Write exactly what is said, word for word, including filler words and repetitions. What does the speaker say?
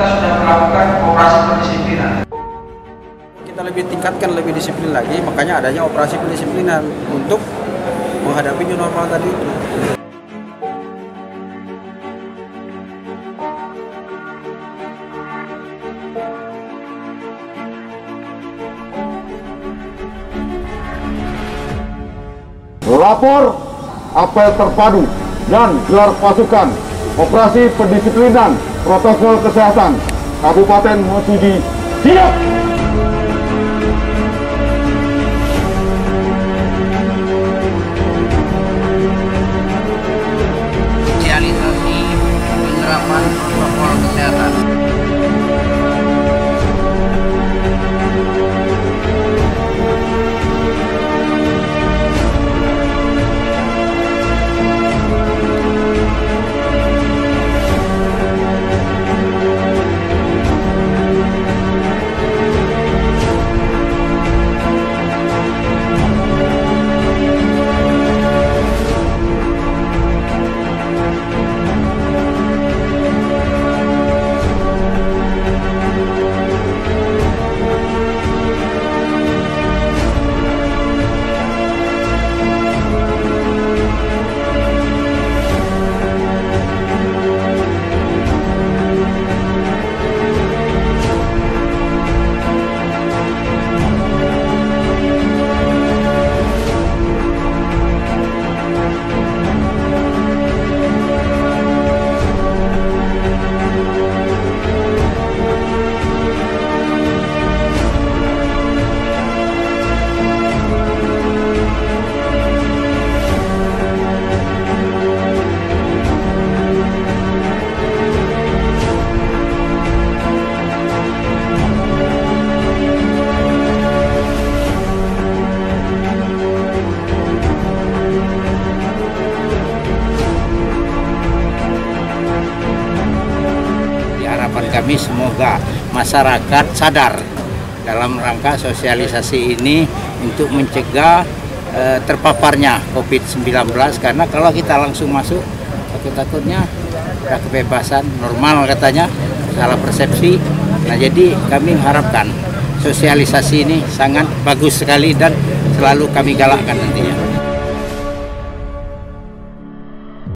kita sudah melakukan operasi pendisiplinan. Kita lebih tingkatkan, lebih disiplin lagi, makanya adanya operasi pendisiplinan untuk menghadapi new normal tadi itu. Lapor apel terpadu dan gelar pasukan operasi pendisiplinan protokol kesehatan Kabupaten Mesuji siap. Sosialisasi penerapan protokol kesehatan. Harapan kami semoga masyarakat sadar dalam rangka sosialisasi ini untuk mencegah eh, terpaparnya COVID sembilan belas, karena kalau kita langsung masuk takut-takutnya ada kebebasan normal katanya, salah persepsi. Nah, jadi kami mengharapkan sosialisasi ini sangat bagus sekali dan selalu kami galakkan nantinya.